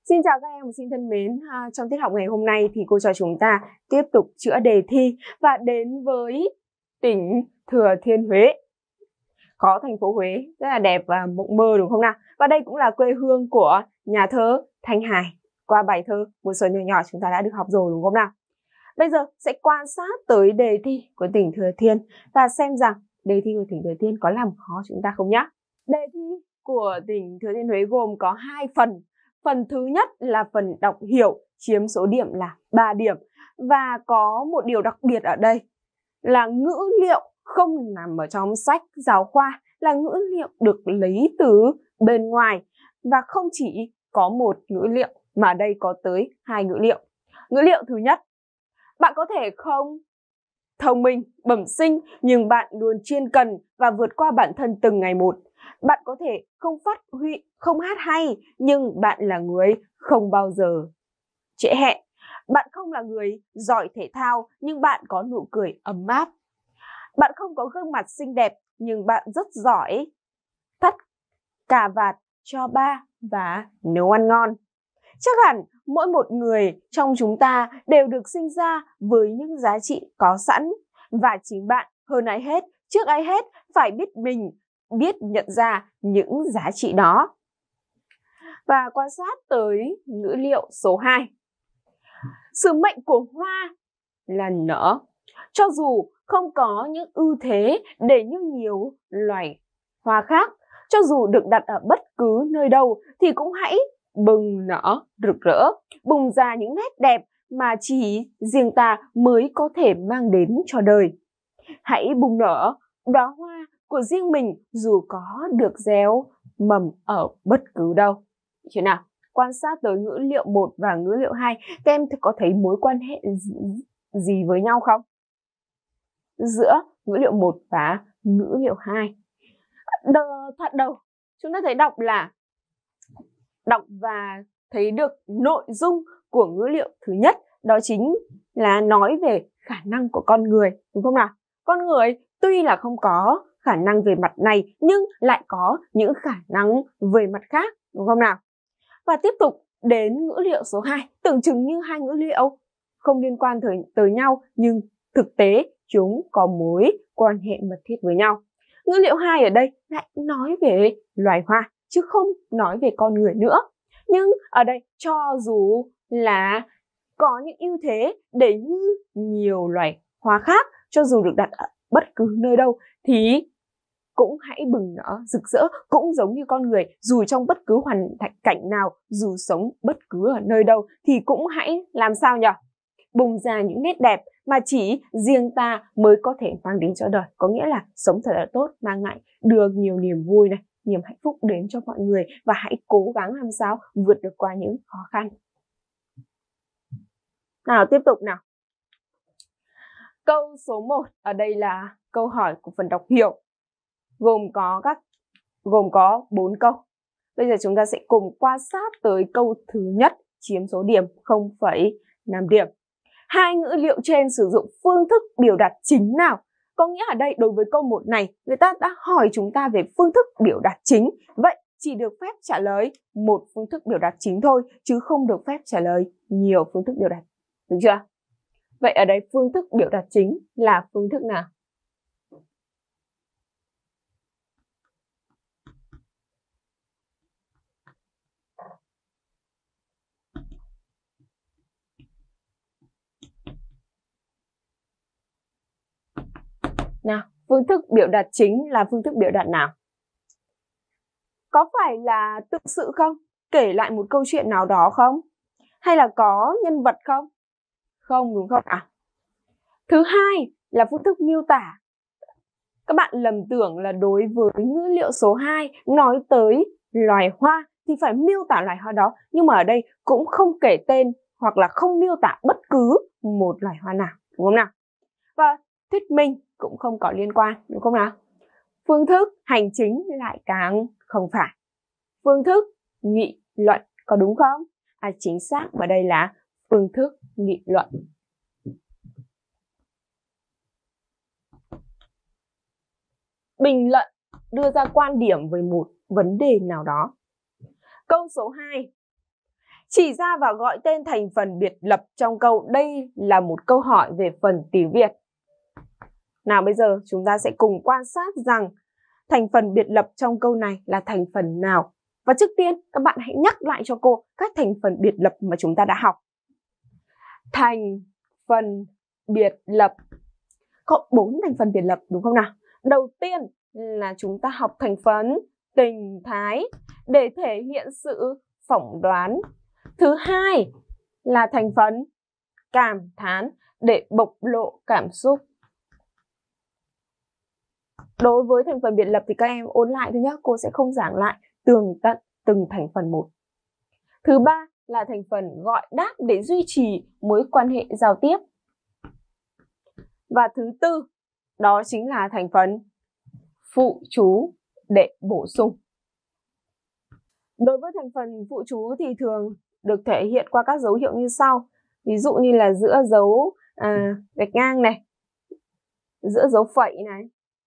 Xin chào các em học sinh thân mến. Trong tiết học ngày hôm nay thì cô trò chúng ta tiếp tục chữa đề thi và đến với tỉnh Thừa Thiên Huế. Có thành phố Huế rất là đẹp và mộng mơ đúng không nào? Và đây cũng là quê hương của nhà thơ Thanh Hải. Qua bài thơ Một Xuân nhỏ nhỏ chúng ta đã được học rồi đúng không nào? Bây giờ sẽ quan sát tới đề thi của tỉnh Thừa Thiên và xem rằng đề thi của tỉnh Thừa Thiên có làm khó chúng ta không nhá. Đề thi của tỉnh Thừa Thiên Huế gồm có 2 phần. Phần thứ nhất là phần đọc hiểu, chiếm số điểm là 3 điểm. Và có một điều đặc biệt ở đây là ngữ liệu không nằm ở trong sách giáo khoa, là ngữ liệu được lấy từ bên ngoài. Và không chỉ có một ngữ liệu mà đây có tới 2 ngữ liệu. Ngữ liệu thứ nhất, bạn có thể không thông minh, bẩm sinh nhưng bạn luôn chuyên cần và vượt qua bản thân từng ngày một. Bạn có thể không phát huy, không hát hay nhưng bạn là người không bao giờ trễ hẹn. Bạn không là người giỏi thể thao nhưng bạn có nụ cười ấm áp. Bạn không có gương mặt xinh đẹp nhưng bạn rất giỏi thắt cà vạt cho ba và nấu ăn ngon. Chắc hẳn mỗi một người trong chúng ta đều được sinh ra với những giá trị có sẵn và chính bạn hơn ai hết, trước ai hết phải biết nhận ra những giá trị đó. Và quan sát tới ngữ liệu số 2. Sứ mệnh của hoa là nở. Cho dù không có những ưu thế để như nhiều loài hoa khác, cho dù được đặt ở bất cứ nơi đâu thì cũng hãy bừng nở rực rỡ, bùng ra những nét đẹp mà chỉ riêng ta mới có thể mang đến cho đời. Hãy bùng nở đóa hoa của riêng mình dù có được gieo mầm ở bất cứ đâu. Chứ nào, quan sát tới ngữ liệu 1 và ngữ liệu 2, các em có thấy mối quan hệ gì với nhau không? Giữa ngữ liệu 1 và ngữ liệu 2. Thoạt đầu, chúng ta thấy đọc và thấy được nội dung của ngữ liệu thứ nhất, đó chính là nói về khả năng của con người, đúng không nào? Con người tuy là không có khả năng về mặt này nhưng lại có những khả năng về mặt khác, đúng không nào? Và tiếp tục đến ngữ liệu số 2, tưởng chừng như hai ngữ liệu không liên quan tới nhau nhưng thực tế chúng có mối quan hệ mật thiết với nhau. Ngữ liệu 2 ở đây lại nói về loài hoa chứ không nói về con người nữa. Nhưng ở đây cho dù là có những ưu thế để như nhiều loài hoa khác, cho dù được đặt ở bất cứ nơi đâu thì cũng hãy bừng nở rực rỡ, cũng giống như con người, dù trong bất cứ hoàn cảnh nào, dù sống bất cứ ở nơi đâu thì cũng hãy làm sao nhỉ? Bùng ra những nét đẹp mà chỉ riêng ta mới có thể mang đến cho đời. Có nghĩa là sống thật là tốt, mang lại được nhiều niềm vui này, niềm hạnh phúc đến cho mọi người và hãy cố gắng làm sao vượt được qua những khó khăn. Nào tiếp tục nào. Câu số 1 ở đây là câu hỏi của phần đọc hiểu. Gồm có 4 câu. Bây giờ chúng ta sẽ cùng quan sát tới câu thứ nhất chiếm số điểm 0,5 điểm. Hai ngữ liệu trên sử dụng phương thức biểu đạt chính nào? Có nghĩa ở đây đối với câu 1 này, người ta đã hỏi chúng ta về phương thức biểu đạt chính. Vậy chỉ được phép trả lời một phương thức biểu đạt chính thôi, chứ không được phép trả lời nhiều phương thức biểu đạt. Được chưa? Vậy ở đây phương thức biểu đạt chính là phương thức nào? Nào, phương thức biểu đạt chính là phương thức biểu đạt nào? Có phải là tự sự không? Kể lại một câu chuyện nào đó không? Hay là có nhân vật không? Không, đúng không ạ? Thứ hai là phương thức miêu tả. Các bạn lầm tưởng là đối với ngữ liệu số 2 nói tới loài hoa thì phải miêu tả loài hoa đó. Nhưng mà ở đây cũng không kể tên hoặc là không miêu tả bất cứ một loài hoa nào, đúng không nào? Và thuyết minh cũng không có liên quan, đúng không nào? Phương thức hành chính lại càng không phải. Phương thức nghị luận có đúng không? Chính xác, và đây là phương thức nghị luận. Bình luận, đưa ra quan điểm về một vấn đề nào đó. Câu số 2. Chỉ ra và gọi tên thành phần biệt lập trong câu. Đây là một câu hỏi về phần tiếng Việt. Nào bây giờ chúng ta sẽ cùng quan sát rằng thành phần biệt lập trong câu này là thành phần nào. Và trước tiên các bạn hãy nhắc lại cho cô các thành phần biệt lập mà chúng ta đã học. Thành phần biệt lập có 4 thành phần biệt lập đúng không nào? Đầu tiên là chúng ta học thành phần tình thái để thể hiện sự phỏng đoán. Thứ hai là thành phần cảm thán để bộc lộ cảm xúc. Đối với thành phần biệt lập thì các em ôn lại thôi nhé, cô sẽ không giảng lại tường tận từng thành phần một. Thứ ba là thành phần gọi đáp để duy trì mối quan hệ giao tiếp. Và thứ tư đó chính là thành phần phụ chú để bổ sung. Đối với thành phần phụ chú thì thường được thể hiện qua các dấu hiệu như sau. Ví dụ như là giữa dấu gạch ngang này, giữa dấu phẩy này.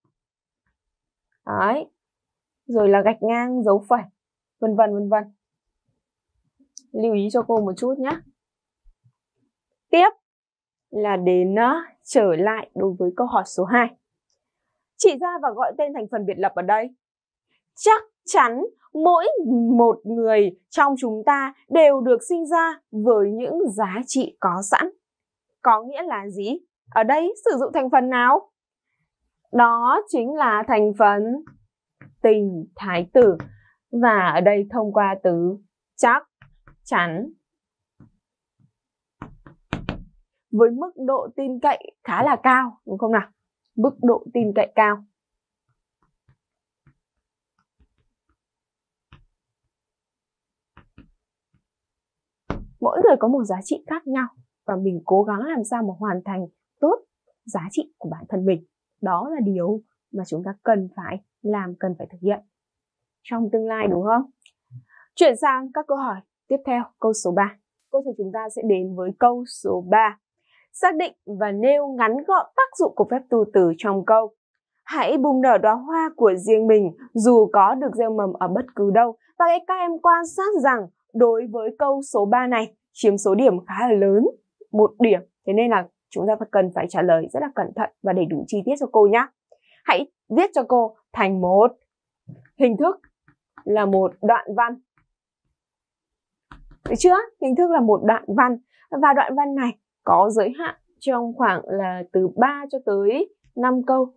Đấy. Rồi là gạch ngang, dấu phẩy, vân vân vân vân. Lưu ý cho cô một chút nhé. Tiếp là đến trở lại đối với câu hỏi số 2. Chỉ ra và gọi tên thành phần biệt lập ở đây. Chắc chắn mỗi một người trong chúng ta đều được sinh ra với những giá trị có sẵn. Có nghĩa là gì? Ở đây sử dụng thành phần nào? Đó chính là thành phần tình thái tử. Và ở đây thông qua từ chắc chắn. Với mức độ tin cậy khá là cao, đúng không nào? Mức độ tin cậy cao. Mỗi người có một giá trị khác nhau và mình cố gắng làm sao mà hoàn thành tốt giá trị của bản thân mình. Đó là điều mà chúng ta cần phải làm, cần phải thực hiện trong tương lai, đúng không? Chuyển sang các câu hỏi tiếp theo, câu số 3. Câu của chúng ta sẽ đến với câu số 3. Xác định và nêu ngắn gọn tác dụng của phép tu từ trong câu. Hãy bùng nở đóa hoa của riêng mình dù có được gieo mầm ở bất cứ đâu. Và các em quan sát rằng đối với câu số 3 này chiếm số điểm khá là lớn, 1 điểm. Thế nên là chúng ta cần phải trả lời rất là cẩn thận và đầy đủ chi tiết cho cô nhé. Hãy viết cho cô thành một hình thức là một đoạn văn. Được chưa? Hình thức là một đoạn văn. Và đoạn văn này có giới hạn trong khoảng là từ 3 cho tới 5 câu.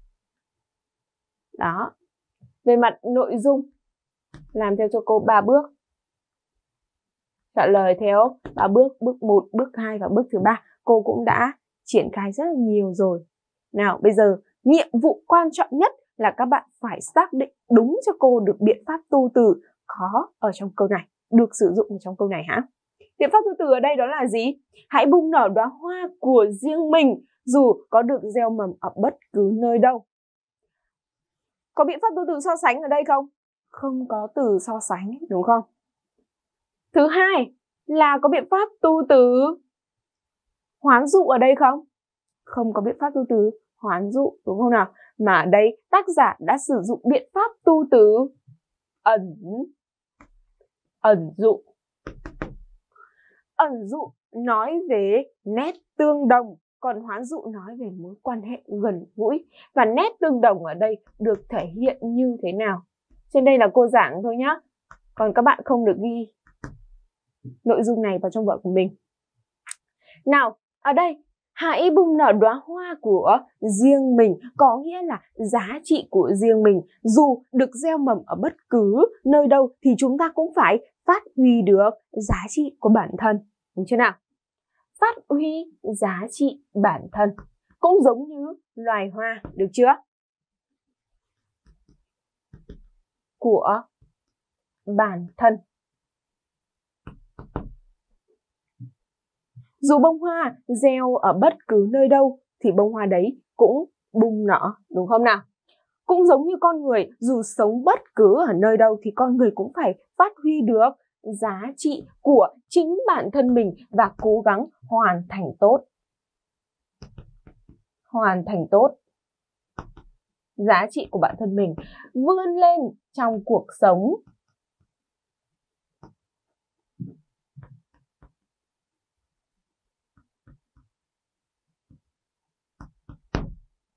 Đó. Về mặt nội dung, làm theo cho cô 3 bước. Trả lời theo 3 bước, bước 1, bước 2 và bước thứ 3. Cô cũng đã triển khai rất là nhiều rồi. Nào, bây giờ nhiệm vụ quan trọng nhất là các bạn phải xác định đúng cho cô được biện pháp tu từ có ở trong câu này, được sử dụng ở trong câu này hả? Biện pháp tu từ ở đây đó là gì? Hãy bùng nở đóa hoa của riêng mình dù có được gieo mầm ở bất cứ nơi đâu. Có biện pháp tu từ so sánh ở đây không? Không có từ so sánh, đúng không? Thứ hai là có biện pháp tu từ hoán dụ ở đây không? Không có biện pháp tu từ hoán dụ, đúng không nào? Mà ở đây tác giả đã sử dụng biện pháp tu từ ẩn dụ. Ẩn dụ nói về nét tương đồng, còn hoán dụ nói về mối quan hệ gần gũi. Và nét tương đồng ở đây được thể hiện như thế nào? Trên đây là cô giảng thôi nhá. Còn các bạn không được ghi nội dung này vào trong vở của mình. Nào, ở đây hãy bùng nở đóa hoa của riêng mình, có nghĩa là giá trị của riêng mình. Dù được gieo mầm ở bất cứ nơi đâu thì chúng ta cũng phải phát huy được giá trị của bản thân. Đúng chưa nào? Phát huy giá trị bản thân. Cũng giống như loài hoa, được chưa? Của bản thân. Dù bông hoa gieo ở bất cứ nơi đâu thì bông hoa đấy cũng bung nở, đúng không nào? Cũng giống như con người, dù sống bất cứ ở nơi đâu thì con người cũng phải phát huy được giá trị của chính bản thân mình và cố gắng hoàn thành tốt. Hoàn thành tốt giá trị của bản thân mình, vươn lên trong cuộc sống.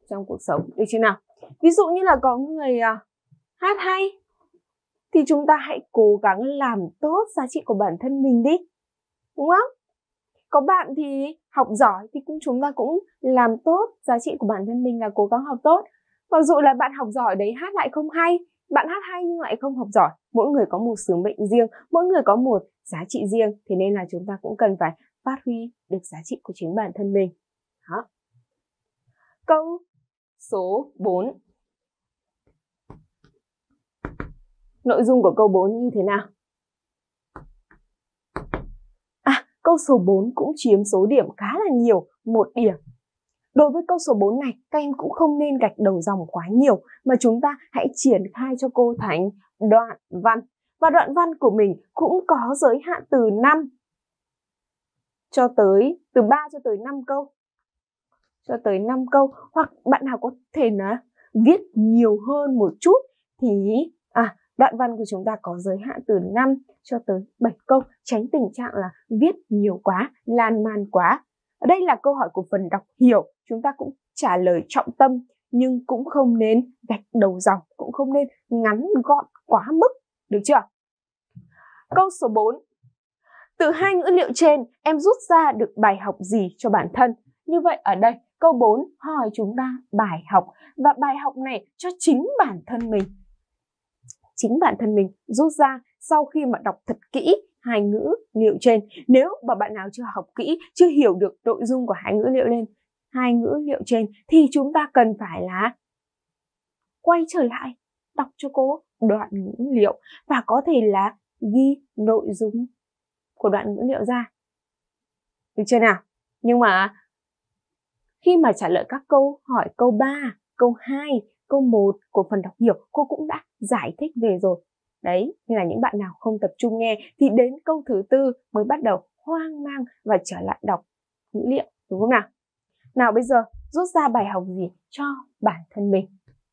trong cuộc sống, được chưa nào? Ví dụ như là có người hát hay thì chúng ta hãy cố gắng làm tốt giá trị của bản thân mình đi, đúng không? Có bạn thì học giỏi thì chúng ta cũng làm tốt giá trị của bản thân mình là cố gắng học tốt. Mặc dù là bạn học giỏi đấy hát lại không hay, bạn hát hay nhưng lại không học giỏi. Mỗi người có một sứ mệnh riêng, mỗi người có một giá trị riêng. Thế nên là chúng ta cũng cần phải phát huy được giá trị của chính bản thân mình. Đó. Câu số 4. Nội dung của câu 4 như thế nào? Câu số 4 cũng chiếm số điểm khá là nhiều, 1 điểm. Đối với câu số 4 này, các em cũng không nên gạch đầu dòng quá nhiều, mà chúng ta hãy triển khai cho cô thành đoạn văn. Và đoạn văn của mình cũng có giới hạn từ 5 cho tới, từ 3 cho tới 5 câu. Cho tới 5 câu, hoặc bạn nào có thể là viết nhiều hơn một chút thì đoạn văn của chúng ta có giới hạn từ 5 cho tới 7 câu, tránh tình trạng là viết nhiều quá, lan man quá. Ở đây là câu hỏi của phần đọc hiểu, chúng ta cũng trả lời trọng tâm, nhưng cũng không nên gạch đầu dòng, cũng không nên ngắn gọn quá mức, được chưa? Câu số 4. Từ 2 ngữ liệu trên, em rút ra được bài học gì cho bản thân? Như vậy ở đây, câu 4 hỏi chúng ta bài học, và bài học này cho chính bản thân mình. Chính bản thân mình rút ra sau khi mà đọc thật kỹ 2 ngữ liệu trên. Nếu mà bạn nào chưa học kỹ, chưa hiểu được nội dung của 2 ngữ liệu trên thì chúng ta cần phải là quay trở lại đọc cho cô đoạn ngữ liệu và có thể là ghi nội dung của đoạn ngữ liệu ra. Được chưa nào? Nhưng mà khi mà trả lời các câu hỏi câu 3, câu 2, câu 1 của phần đọc hiểu, cô cũng đã giải thích về rồi. Đấy, nên là những bạn nào không tập trung nghe thì đến câu thứ 4 mới bắt đầu hoang mang và trở lại đọc ngữ liệu, đúng không nào? Nào bây giờ, rút ra bài học gì cho bản thân mình?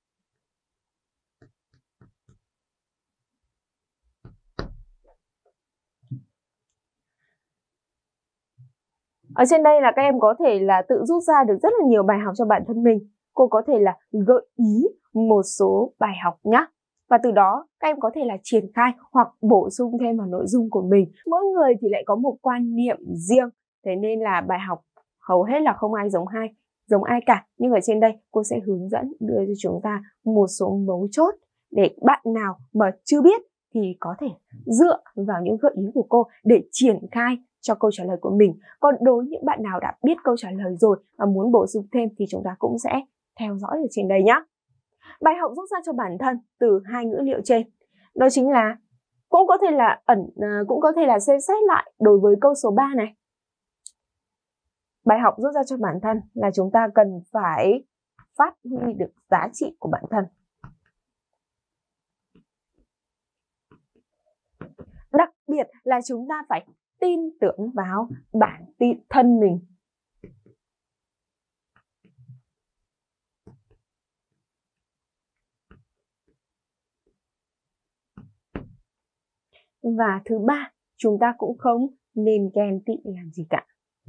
Ở trên đây là các em có thể là tự rút ra được rất là nhiều bài học cho bản thân mình. Cô có thể là gợi ý một số bài học nhé. Và từ đó các em có thể là triển khai hoặc bổ sung thêm vào nội dung của mình. Mỗi người thì lại có một quan niệm riêng. Thế nên là bài học hầu hết là không ai giống ai cả. Nhưng ở trên đây cô sẽ hướng dẫn đưa cho chúng ta một số mấu chốt để bạn nào mà chưa biết thì có thể dựa vào những gợi ý của cô để triển khai cho câu trả lời của mình. Còn đối với những bạn nào đã biết câu trả lời rồi và muốn bổ sung thêm thì chúng ta cũng sẽ theo dõi ở trên đây nhé. Bài học rút ra cho bản thân từ 2 ngữ liệu trên, đó chính là cũng có thể là xem xét lại đối với câu số 3 này. Bài học rút ra cho bản thân là chúng ta cần phải phát huy được giá trị của bản thân. Đặc biệt là chúng ta phải tin tưởng vào bản thân mình. Và thứ 3, chúng ta cũng không nên ghen tị làm gì cả.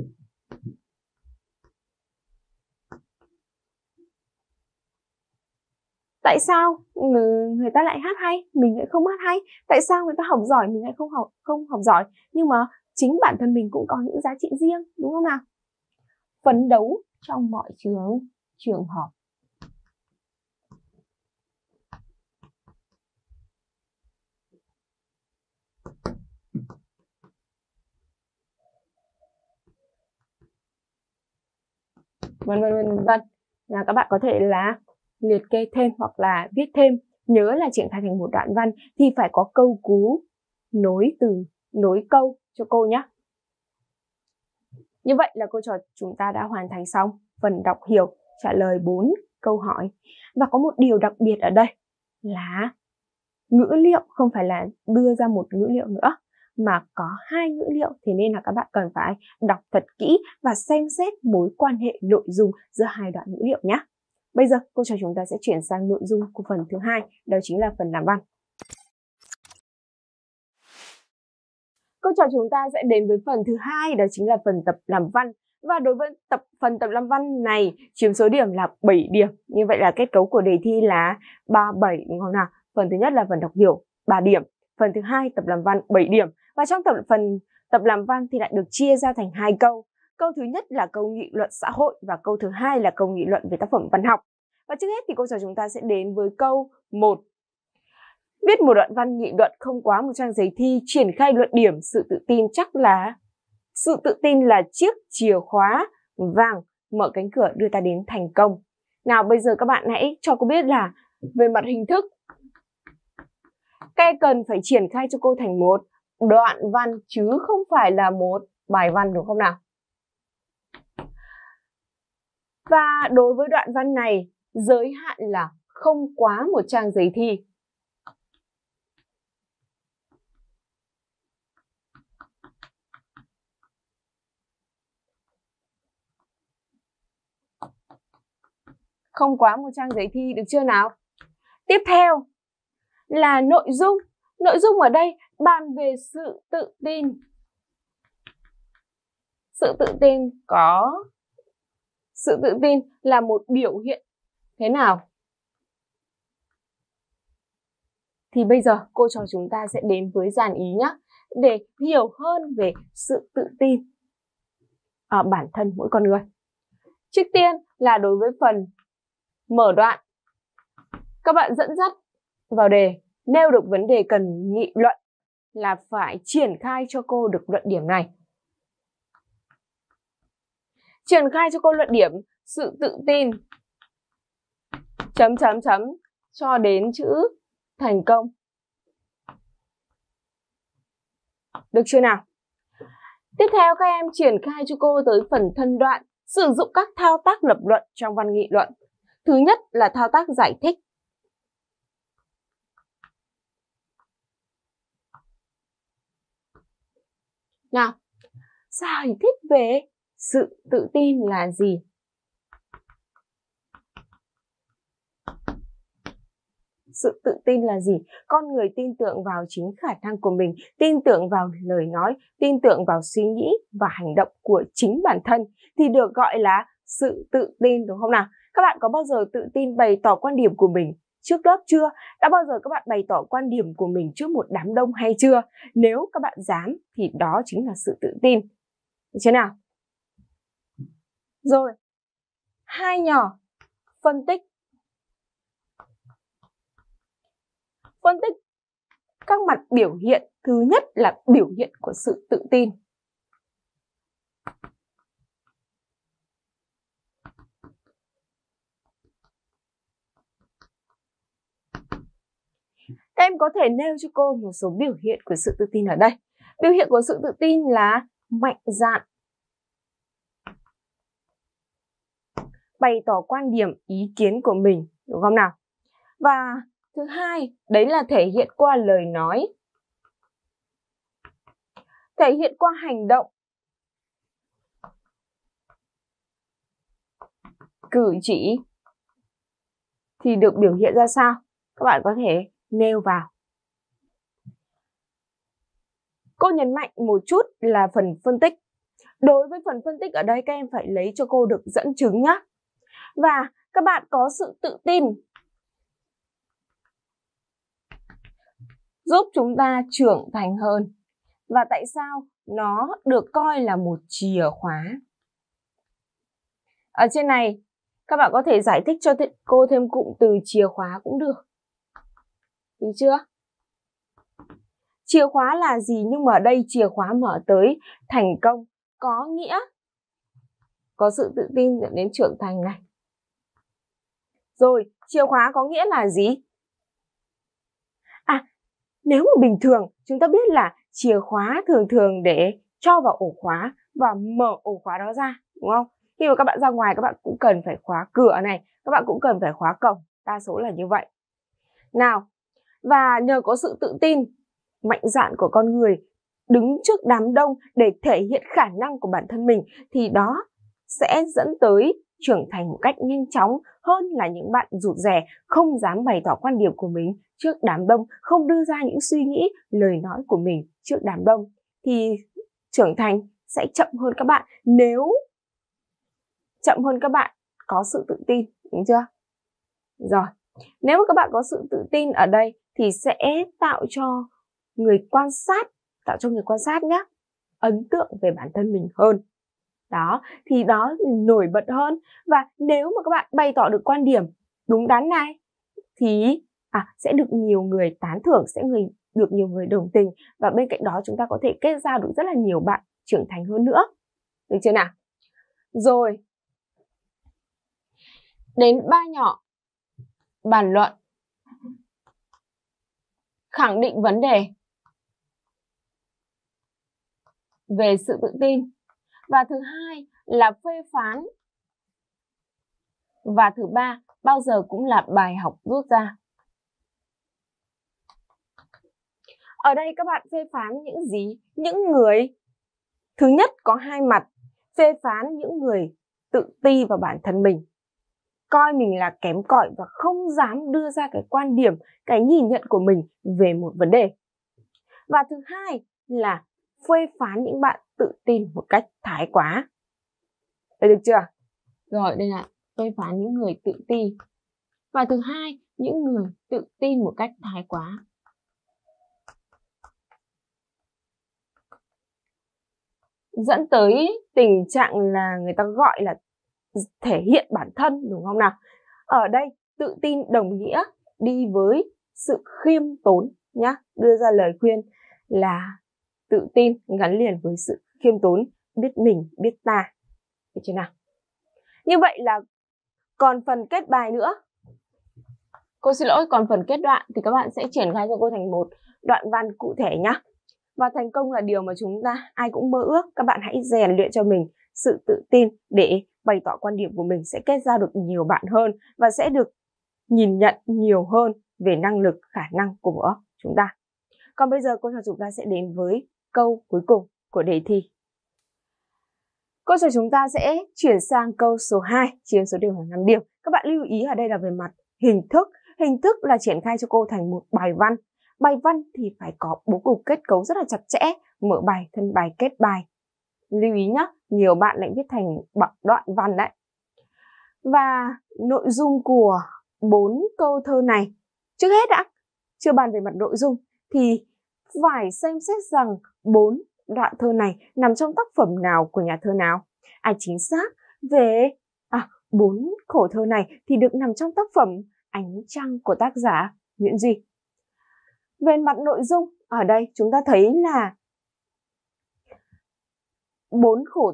Tại sao người ta lại hát hay, mình lại không hát hay? Tại sao người ta học giỏi, mình lại không học giỏi? Nhưng mà chính bản thân mình cũng có những giá trị riêng, đúng không nào? Phấn đấu trong mọi trường hợp. Vân vân. Là các bạn có thể là liệt kê thêm hoặc là viết thêm. Nhớ là triển khai thành một đoạn văn thì phải có câu cú nối câu cho cô nhé. Như vậy là cô trò chúng ta đã hoàn thành xong phần đọc hiểu, trả lời 4 câu hỏi. Và có một điều đặc biệt ở đây là ngữ liệu không phải là đưa ra một ngữ liệu nữa, mà có 2 ngữ liệu, thế nên là các bạn cần phải đọc thật kỹ và xem xét mối quan hệ nội dung giữa 2 đoạn ngữ liệu nhé. Bây giờ cô trò chúng ta sẽ chuyển sang nội dung của phần thứ 2, đó chính là phần làm văn. Cô trò chúng ta sẽ đến với phần thứ 2, đó chính là phần tập làm văn. Và đối với phần tập làm văn này chiếm số điểm là 7 điểm. Như vậy là kết cấu của đề thi là 3-7 đúng không nào? Phần thứ nhất là phần đọc hiểu 3 điểm. Phần thứ hai tập làm văn 7 điểm. Và trong phần tập làm văn thì lại được chia ra thành 2 câu. Câu thứ nhất là câu nghị luận xã hội và câu thứ hai là câu nghị luận về tác phẩm văn học. Và trước hết thì cô trò chúng ta sẽ đến với câu 1. Viết một đoạn văn nghị luận không quá một trang giấy thi, triển khai luận điểm. Sự tự tin là chiếc chìa khóa vàng mở cánh cửa đưa ta đến thành công. Nào bây giờ các bạn hãy cho cô biết là về mặt hình thức, các em cần phải triển khai cho cô thành một đoạn văn chứ không phải là một bài văn đúng không nào? Và đối với đoạn văn này, giới hạn là không quá một trang giấy thi. Không quá một trang giấy thi, được chưa nào? Tiếp theo là nội dung. Nội dung ở đây bàn về sự tự tin. Sự tự tin là một biểu hiện thế nào? Thì bây giờ cô trò chúng ta sẽ đến với dàn ý nhé, để hiểu hơn về sự tự tin ở bản thân mỗi con người. Trước tiên là đối với phần mở đoạn, các bạn dẫn dắt vào đề, nêu được vấn đề cần nghị luận là phải triển khai cho cô được luận điểm này. Triển khai cho cô luận điểm sự tự tin cho đến chữ thành công. Được chưa nào? Tiếp theo các em triển khai cho cô tới phần thân đoạn, sử dụng các thao tác lập luận trong văn nghị luận. Thứ nhất là thao tác giải thích. Nào, giải thích về sự tự tin là gì? Sự tự tin là gì? Con người tin tưởng vào chính khả năng của mình, tin tưởng vào lời nói, tin tưởng vào suy nghĩ và hành động của chính bản thân thì được gọi là sự tự tin đúng không nào? Các bạn có bao giờ tự tin bày tỏ quan điểm của mình trước lớp chưa? Đã bao giờ các bạn bày tỏ quan điểm của mình trước một đám đông hay chưa? Nếu các bạn dám thì đó chính là sự tự tin. Được chưa nào? Rồi, hai nhỏ, phân tích. Phân tích các mặt biểu hiện. Thứ nhất là biểu hiện của sự tự tin. Các em có thể nêu cho cô một số biểu hiện của sự tự tin ở đây. Biểu hiện của sự tự tin là mạnh dạn, bày tỏ quan điểm, ý kiến của mình, đúng không nào? Và thứ hai, đấy là thể hiện qua lời nói, thể hiện qua hành động, cử chỉ thì được biểu hiện ra sao? Các bạn có thể nêu vào. Cô nhấn mạnh một chút là phần phân tích. Đối với phần phân tích ở đây các em phải lấy cho cô được dẫn chứng nhé. Và các bạn có sự tự tin giúp chúng ta trưởng thành hơn. Và tại sao nó được coi là một chìa khóa? Ở trên này các bạn có thể giải thích cho cô thêm cụm từ chìa khóa cũng được. Được chưa? Chìa khóa là gì? Nhưng mà ở đây chìa khóa mở tới thành công, có nghĩa có sự tự tin dẫn đến trưởng thành này. Rồi, chìa khóa có nghĩa là gì? Nếu mà bình thường chúng ta biết là chìa khóa thường để cho vào ổ khóa và mở ổ khóa đó ra, đúng không? Khi mà các bạn ra ngoài các bạn cũng cần phải khóa cửa này, các bạn cũng cần phải khóa cổng, đa số là như vậy. Nào, và nhờ có sự tự tin, mạnh dạn của con người đứng trước đám đông để thể hiện khả năng của bản thân mình thì đó sẽ dẫn tới trưởng thành một cách nhanh chóng hơn là những bạn rụt rè, không dám bày tỏ quan điểm của mình trước đám đông, không đưa ra những suy nghĩ, lời nói của mình trước đám đông thì trưởng thành sẽ chậm hơn các bạn nếu chậm hơn các bạn có sự tự tin, đúng chưa? Rồi, nếu mà các bạn có sự tự tin ở đây thì sẽ tạo cho người quan sát nhé, ấn tượng về bản thân mình hơn. Đó, thì đó nổi bật hơn. Và nếu mà các bạn bày tỏ được quan điểm đúng đắn này thì sẽ được nhiều người tán thưởng, được nhiều người đồng tình, và bên cạnh đó chúng ta có thể kết giao được rất là nhiều bạn trưởng thành hơn nữa. Được chưa nào? Rồi, đến 3 nhỏ bàn luận, khẳng định vấn đề về sự tự tin, và thứ hai là phê phán, và thứ ba bao giờ cũng là bài học rút ra. Ở đây các bạn phê phán những gì? Những người thứ nhất có hai mặt, phê phán những người tự ti vào bản thân mình, coi mình là kém cỏi và không dám đưa ra cái quan điểm, cái nhìn nhận của mình về một vấn đề. Và thứ hai là phê phán những bạn tự tin một cách thái quá. Được chưa? Rồi, đây là phê phán những người tự ti. Và thứ hai, những người tự tin một cách thái quá. Dẫn tới tình trạng là người ta gọi là thể hiện bản thân, đúng không nào? Ở đây tự tin đồng nghĩa đi với sự khiêm tốn nhá. Đưa ra lời khuyên là tự tin gắn liền với sự khiêm tốn, biết mình, biết ta. Được chưa nào? Như vậy là còn phần kết bài nữa. Cô xin lỗi, còn phần kết đoạn thì các bạn sẽ triển khai cho cô thành một đoạn văn cụ thể nhá. Và thành công là điều mà chúng ta ai cũng mơ ước. Các bạn hãy rèn luyện cho mình sự tự tin để bày tỏ quan điểm của mình, sẽ kết giao được nhiều bạn hơn và sẽ được nhìn nhận nhiều hơn về năng lực, khả năng của chúng ta. Còn bây giờ cô trò chúng ta sẽ đến với câu cuối cùng của đề thi. Cô trò chúng ta sẽ chuyển sang câu số 2, chiếm số điểm là 5 điểm. Các bạn lưu ý ở đây là về mặt hình thức. Hình thức là triển khai cho cô thành một bài văn. Bài văn thì phải có bố cục kết cấu rất là chặt chẽ, mở bài, thân bài, kết bài. Lưu ý nhé, nhiều bạn lại viết thành đoạn văn đấy. Và nội dung của 4 câu thơ này, trước hết đã, chưa bàn về mặt nội dung, thì phải xem xét rằng 4 đoạn thơ này nằm trong tác phẩm nào của nhà thơ nào. Chính xác về 4 khổ thơ này thì được nằm trong tác phẩm Ánh Trăng của tác giả Nguyễn Duy. Về mặt nội dung, ở đây chúng ta thấy là 4 khổ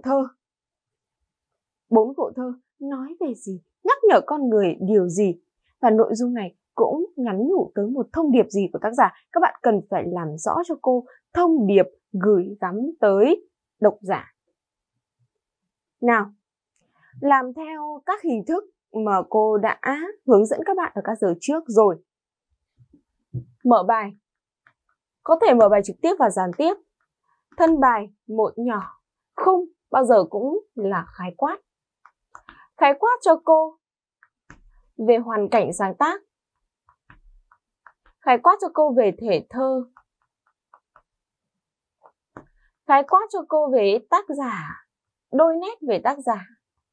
thơ nói về gì, nhắc nhở con người điều gì, và nội dung này cũng nhắn nhủ tới một thông điệp gì của tác giả. Các bạn cần phải làm rõ cho cô thông điệp gửi gắm tới độc giả. Nào, làm theo các hình thức mà cô đã hướng dẫn các bạn ở các giờ trước rồi. Mở bài, có thể mở bài trực tiếp và gián tiếp. Thân bài một nhỏ, khung bao giờ cũng là khái quát. Khái quát cho cô về hoàn cảnh sáng tác. Khái quát cho cô về thể thơ. Khái quát cho cô về tác giả, đôi nét về tác giả.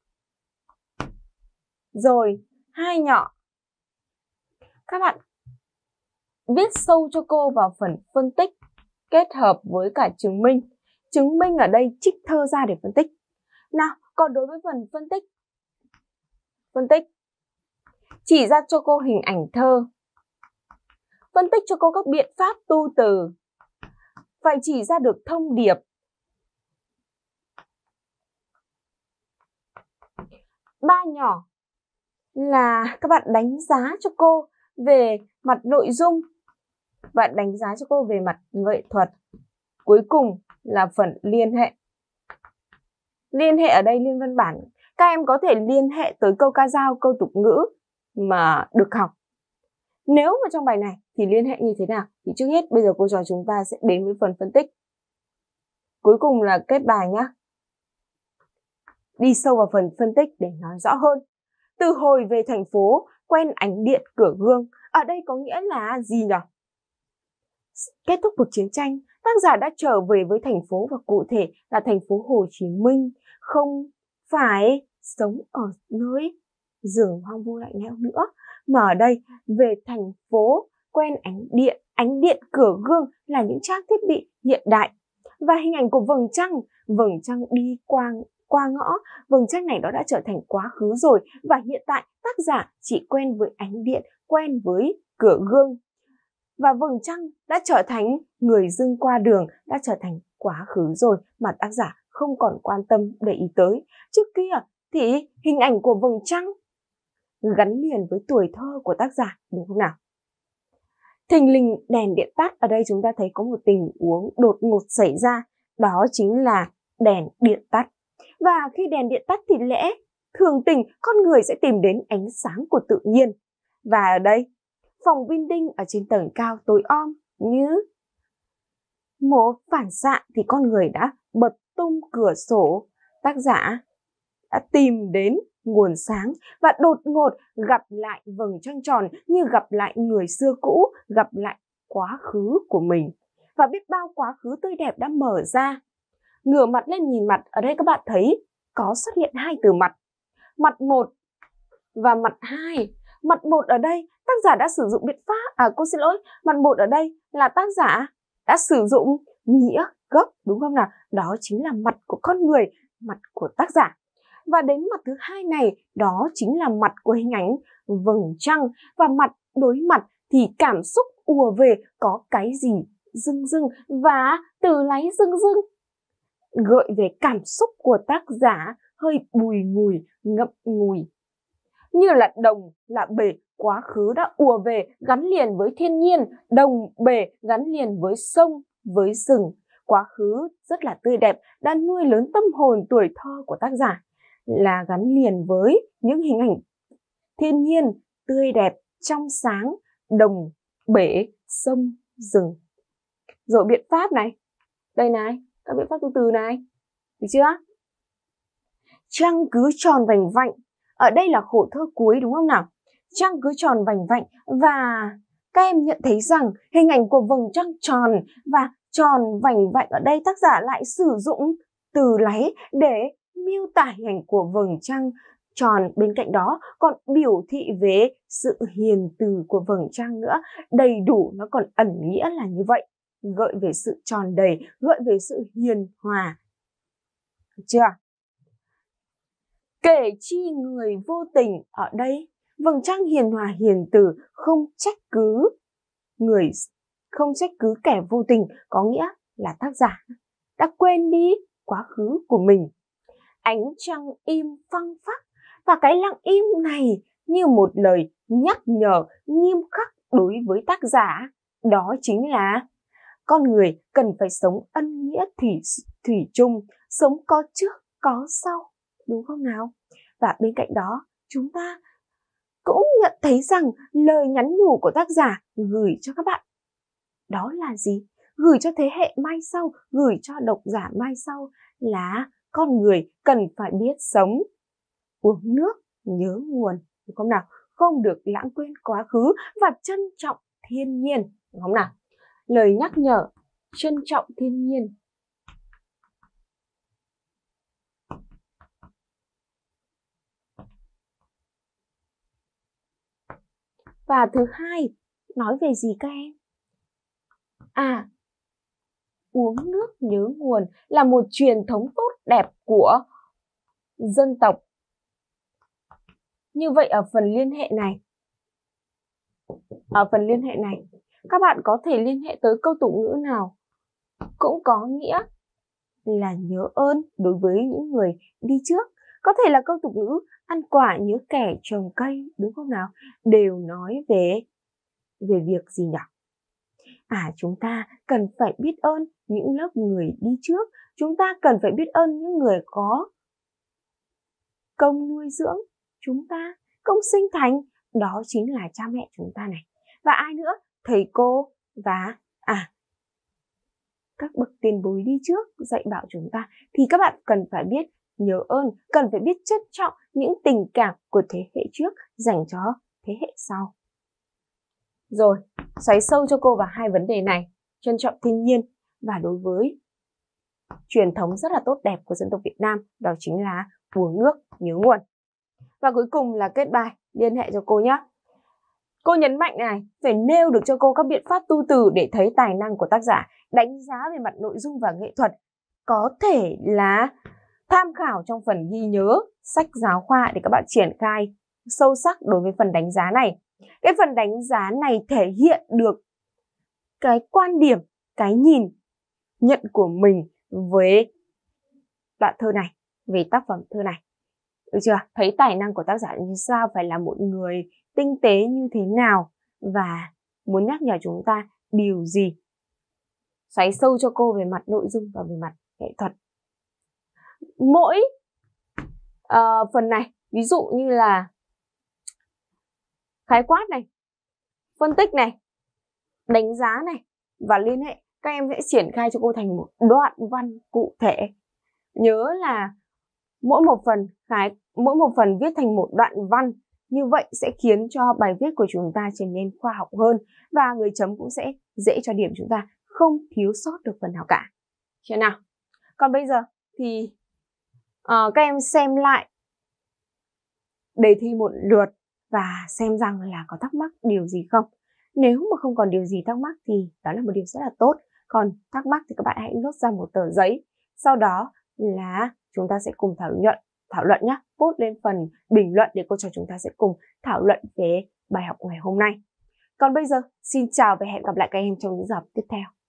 Rồi, hai nhỏ. Các bạn viết sâu cho cô vào phần phân tích kết hợp với cả chứng minh. Chứng minh ở đây trích thơ ra để phân tích. Nào, còn đối với phần phân tích chỉ ra cho cô hình ảnh thơ. Phân tích cho cô các biện pháp tu từ. Phải chỉ ra được thông điệp. Ba nhỏ là các bạn đánh giá cho cô về mặt nội dung và đánh giá cho cô về mặt nghệ thuật. Cuối cùng là phần liên hệ. Liên hệ ở đây liên văn bản. Các em có thể liên hệ tới câu ca dao, câu tục ngữ mà được học. Nếu mà trong bài này thì liên hệ như thế nào? Thì trước hết bây giờ cô trò chúng ta sẽ đến với phần phân tích. Cuối cùng là kết bài nhé. Đi sâu vào phần phân tích để nói rõ hơn. Từ hồi về thành phố, quen ánh điện cửa gương. Ở đây có nghĩa là gì nhỉ? Kết thúc cuộc chiến tranh, tác giả đã trở về với thành phố và cụ thể là thành phố Hồ Chí Minh. Không phải sống ở nơi rừng hoang vu lạnh lẽo nữa, mà ở đây về thành phố quen ánh điện cửa gương là những trang thiết bị hiện đại. Và hình ảnh của vầng trăng đi qua ngõ, vầng trăng này đó đã trở thành quá khứ rồi, và hiện tại tác giả chỉ quen với ánh điện, quen với cửa gương. Và vầng trăng đã trở thành người dưng qua đường, đã trở thành quá khứ rồi mà tác giả không còn quan tâm để ý tới. Trước kia thì hình ảnh của vầng trăng gắn liền với tuổi thơ của tác giả, đúng không nào? Thình lình đèn điện tắt, ở đây chúng ta thấy có một tình huống đột ngột xảy ra, đó chính là đèn điện tắt. Và khi đèn điện tắt thì thường tình con người sẽ tìm đến ánh sáng của tự nhiên. Và ở đây, phòng building ở trên tầng cao tối om như một phản xạ thì con người đã bật tung cửa sổ. Tác giả đã tìm đến nguồn sáng và đột ngột gặp lại vầng trăng tròn, như gặp lại người xưa cũ, gặp lại quá khứ của mình. Và biết bao quá khứ tươi đẹp đã mở ra. Ngửa mặt lên nhìn mặt, ở đây các bạn thấy có xuất hiện hai từ mặt. Mặt một và mặt hai. Mặt một ở đây tác giả đã sử dụng biện pháp, mặt một ở đây là tác giả đã sử dụng nghĩa gốc, đúng không nào? Đó chính là mặt của con người, mặt của tác giả. Và đến mặt thứ hai này, đó chính là mặt của hình ảnh vầng trăng. Và mặt đối mặt thì cảm xúc ùa về, có cái gì rưng rưng, và từ láy rưng rưng gợi về cảm xúc của tác giả hơi bùi ngùi, ngậm ngùi. Như là đồng, là bể, quá khứ đã ùa về gắn liền với thiên nhiên, đồng bể gắn liền với sông, với rừng. Quá khứ rất là tươi đẹp đã nuôi lớn tâm hồn tuổi thơ của tác giả, là gắn liền với những hình ảnh thiên nhiên tươi đẹp, trong sáng, đồng, bể, sông, rừng. Rồi biện pháp này, đây này, các biện pháp từ từ này, được chưa? Trăng cứ tròn vành vạnh, ở đây là khổ thơ cuối, đúng không nào? Trăng cứ tròn vành vạnh, và các em nhận thấy rằng hình ảnh của vầng trăng tròn và tròn vành vạnh, ở đây tác giả lại sử dụng từ láy để miêu tả hình ảnh của vầng trăng tròn. Bên cạnh đó còn biểu thị về sự hiền từ của vầng trăng nữa. Đầy đủ nó còn ẩn nghĩa là như vậy, gợi về sự tròn đầy, gợi về sự hiền hòa. Được chưa? Kể chi người vô tình, ở đây vầng trăng hiền hòa hiền từ, không trách cứ kẻ vô tình, có nghĩa là tác giả đã quên đi quá khứ của mình. Ánh trăng im phăng phắc, và cái lặng im này như một lời nhắc nhở nghiêm khắc đối với tác giả, đó chính là con người cần phải sống ân nghĩa thủy chung, sống có trước có sau, đúng không nào? Và bên cạnh đó chúng ta cũng nhận thấy rằng lời nhắn nhủ của tác giả gửi cho các bạn đó là gì? Gửi cho thế hệ mai sau, gửi cho độc giả mai sau là con người cần phải biết sống, uống nước nhớ nguồn, đúng không nào? Không được lãng quên quá khứ và trân trọng thiên nhiên, đúng không nào? Lời nhắc nhở trân trọng thiên nhiên. Và thứ hai, nói về gì các em? Uống nước nhớ nguồn là một truyền thống tốt đẹp của dân tộc. Như vậy ở phần liên hệ này, các bạn có thể liên hệ tới câu tục ngữ nào cũng có nghĩa là nhớ ơn đối với những người đi trước. Có thể là câu tục ngữ ăn quả nhớ kẻ trồng cây, đúng không nào? Đều nói về việc gì nhỉ? Chúng ta cần phải biết ơn những lớp người đi trước. Chúng ta cần phải biết ơn những người có công nuôi dưỡng chúng ta, công sinh thành, đó chính là cha mẹ chúng ta này. Và ai nữa? Thầy cô và các bậc tiền bối đi trước dạy bảo chúng ta, thì các bạn cần phải biết nhớ ơn, cần phải biết trân trọng những tình cảm của thế hệ trước dành cho thế hệ sau. Rồi, xoáy sâu cho cô vào hai vấn đề này, trân trọng thiên nhiên và đối với truyền thống rất là tốt đẹp của dân tộc Việt Nam, đó chính là uống nước nhớ nguồn. Và cuối cùng là kết bài, liên hệ cho cô nhé. Cô nhấn mạnh này, phải nêu được cho cô các biện pháp tu từ để thấy tài năng của tác giả, đánh giá về mặt nội dung và nghệ thuật. Có thể là tham khảo trong phần ghi nhớ, sách giáo khoa để các bạn triển khai sâu sắc đối với phần đánh giá này. Cái phần đánh giá này thể hiện được cái quan điểm, cái nhìn nhận của mình với đoạn thơ này, về tác phẩm thơ này. Được chưa? Thấy tài năng của tác giả như sao, phải là một người tinh tế như thế nào và muốn nhắc nhở chúng ta điều gì. Xoáy sâu cho cô về mặt nội dung và về mặt nghệ thuật. Mỗi phần này, ví dụ như là khái quát này, phân tích này, đánh giá này và liên hệ, các em sẽ triển khai cho cô thành một đoạn văn cụ thể. Nhớ là mỗi một phần viết thành một đoạn văn, như vậy sẽ khiến cho bài viết của chúng ta trở nên khoa học hơn và người chấm cũng sẽ dễ cho điểm chúng ta, không thiếu sót được phần nào cả. Chưa nào? Còn bây giờ thì các em xem lại đề thi một lượt và xem rằng là có thắc mắc điều gì không. Nếu mà không còn điều gì thắc mắc thì đó là một điều rất là tốt. Còn thắc mắc thì các bạn hãy nốt ra một tờ giấy. Sau đó là chúng ta sẽ cùng thảo luận nhé. Post lên phần bình luận để cô trò chúng ta sẽ cùng thảo luận về bài học ngày hôm nay. Còn bây giờ, xin chào và hẹn gặp lại các em trong những giờ tiếp theo.